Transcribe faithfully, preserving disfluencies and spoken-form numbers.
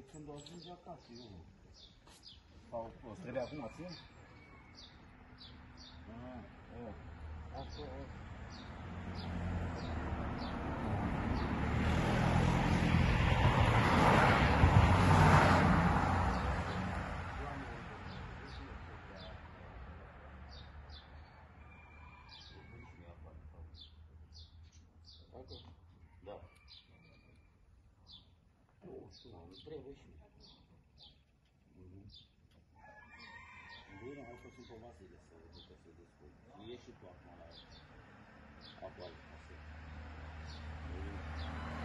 când ajunge acasă, eu. Sau o să trebuie acum, țin? Ah, o. Asta, o. Da. Nu știu, nu trebuie și bine, hai să sunt pe Vasile să văd că se descurcă. Și ieși și tu acum la apă altă.